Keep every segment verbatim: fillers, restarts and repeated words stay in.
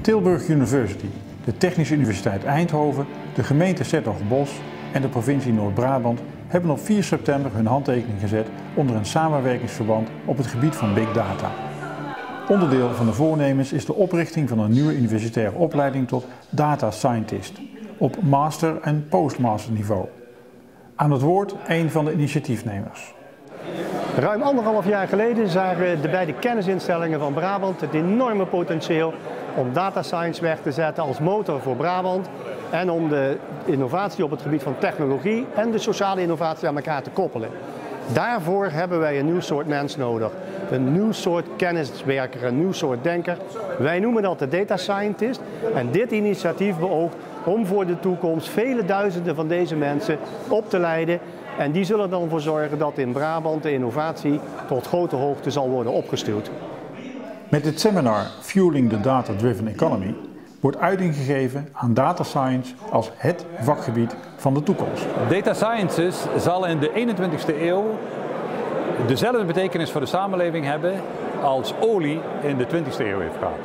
Tilburg University, de Technische Universiteit Eindhoven, de gemeente 's-Hertogenbosch en de provincie Noord-Brabant hebben op vier september hun handtekening gezet onder een samenwerkingsverband op het gebied van Big Data. Onderdeel van de voornemens is de oprichting van een nieuwe universitaire opleiding tot Data Scientist op master- en postmaster niveau. Aan het woord een van de initiatiefnemers. Ruim anderhalf jaar geleden zagen de beide kennisinstellingen van Brabant het enorme potentieel om data science weg te zetten als motor voor Brabant en om de innovatie op het gebied van technologie en de sociale innovatie aan elkaar te koppelen. Daarvoor hebben wij een nieuw soort mens nodig. Een nieuw soort kenniswerker, een nieuw soort denker. Wij noemen dat de data scientist en dit initiatief beoogt om voor de toekomst vele duizenden van deze mensen op te leiden. En die zullen dan voor zorgen dat in Brabant de innovatie tot grote hoogte zal worden opgestuwd. Met dit seminar Fueling the Data-Driven Economy wordt uiting gegeven aan data science als het vakgebied van de toekomst. Data sciences zal in de eenentwintigste eeuw dezelfde betekenis voor de samenleving hebben als olie in de twintigste eeuw heeft gehad.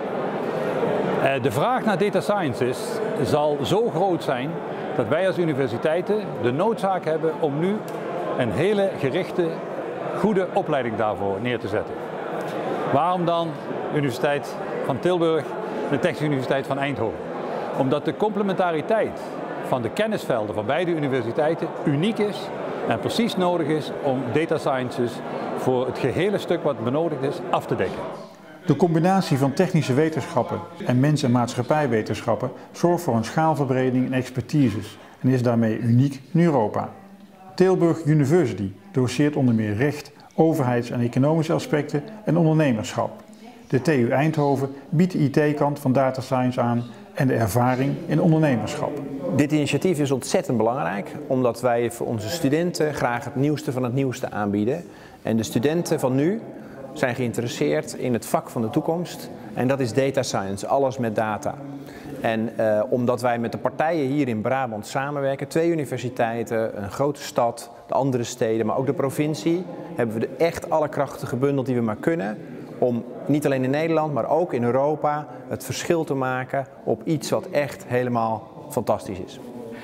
De vraag naar data sciences zal zo groot zijn dat wij als universiteiten de noodzaak hebben om nu een hele gerichte, goede opleiding daarvoor neer te zetten. Waarom dan de Universiteit van Tilburg en de Technische Universiteit van Eindhoven? Omdat de complementariteit van de kennisvelden van beide universiteiten uniek is en precies nodig is om data sciences voor het gehele stuk wat benodigd is af te dekken. De combinatie van technische wetenschappen en mens- en maatschappijwetenschappen zorgt voor een schaalverbreding en expertises en is daarmee uniek in Europa. Tilburg University doseert onder meer recht, overheids- en economische aspecten en ondernemerschap. De T U Eindhoven biedt de I T-kant van data science aan en de ervaring in ondernemerschap. Dit initiatief is ontzettend belangrijk omdat wij voor onze studenten graag het nieuwste van het nieuwste aanbieden. En de studenten van nu zijn geïnteresseerd in het vak van de toekomst en dat is data science, alles met data. En uh, omdat wij met de partijen hier in Brabant samenwerken, twee universiteiten, een grote stad, de andere steden, maar ook de provincie, hebben we de echt alle krachten gebundeld die we maar kunnen om niet alleen in Nederland, maar ook in Europa het verschil te maken op iets wat echt helemaal fantastisch is.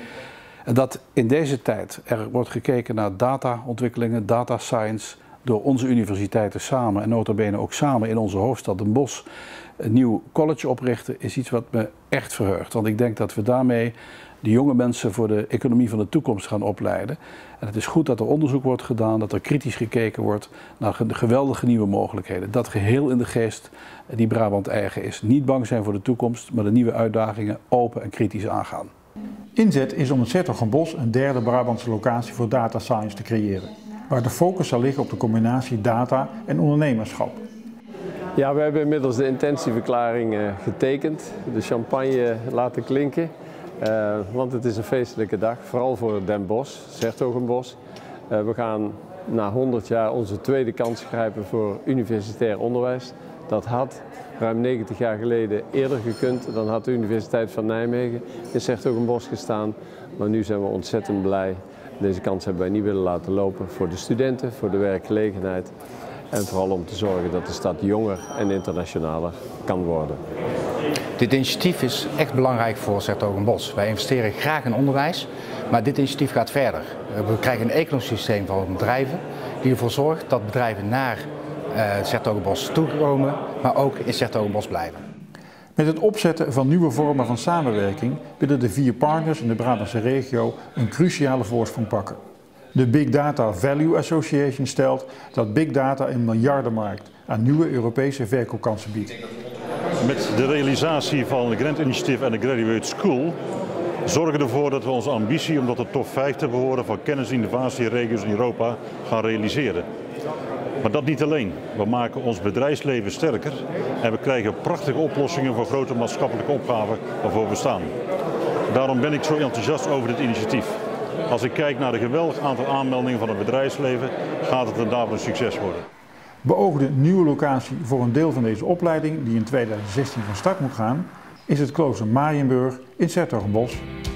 Dat in deze tijd er wordt gekeken naar dataontwikkelingen, data science, door onze universiteiten samen en nota bene ook samen in onze hoofdstad Den Bosch een nieuw college oprichten, is iets wat me echt verheugt. Want ik denk dat we daarmee de jonge mensen voor de economie van de toekomst gaan opleiden. En het is goed dat er onderzoek wordt gedaan, dat er kritisch gekeken wordt naar de geweldige nieuwe mogelijkheden. Dat geheel in de geest die Brabant eigen is. Niet bang zijn voor de toekomst, maar de nieuwe uitdagingen open en kritisch aangaan. Inzet is om in 's-Hertogenbosch een derde Brabantse locatie voor data science te creëren, waar de focus zal liggen op de combinatie data en ondernemerschap. Ja, we hebben inmiddels de intentieverklaring uh, getekend, de champagne laten klinken, uh, want het is een feestelijke dag, vooral voor Den Bosch, 's-Hertogenbosch. Uh, we gaan na honderd jaar onze tweede kans grijpen voor universitair onderwijs. Dat had ruim negentig jaar geleden eerder gekund, dan had de Universiteit van Nijmegen in 's-Hertogenbosch gestaan, maar nu zijn we ontzettend blij. Deze kans hebben wij niet willen laten lopen voor de studenten, voor de werkgelegenheid en vooral om te zorgen dat de stad jonger en internationaler kan worden. Dit initiatief is echt belangrijk voor 's-Hertogenbosch. Wij investeren graag in onderwijs, maar dit initiatief gaat verder. We krijgen een ecosysteem van bedrijven die ervoor zorgt dat bedrijven naar uh, 's-Hertogenbosch toekomen, maar ook in 's-Hertogenbosch blijven. Met het opzetten van nieuwe vormen van samenwerking willen de vier partners in de Brabantse regio een cruciale voorsprong pakken. De Big Data Value Association stelt dat Big Data een miljardenmarkt aan nieuwe Europese verkoopkansen biedt. Met de realisatie van het Grant Initiative en de Graduate School zorgen we ervoor dat we onze ambitie om tot de top vijf te behoren van kennis- en innovatieregio's in Europa gaan realiseren. Maar dat niet alleen. We maken ons bedrijfsleven sterker en we krijgen prachtige oplossingen voor grote maatschappelijke opgaven waarvoor we staan. Daarom ben ik zo enthousiast over dit initiatief. Als ik kijk naar een geweldig aantal aanmeldingen van het bedrijfsleven, gaat het inderdaad een succes worden. Beoogde nieuwe locatie voor een deel van deze opleiding, die in tweeduizend zestien van start moet gaan, is het klooster Mariënburg in 's-Hertogenbosch.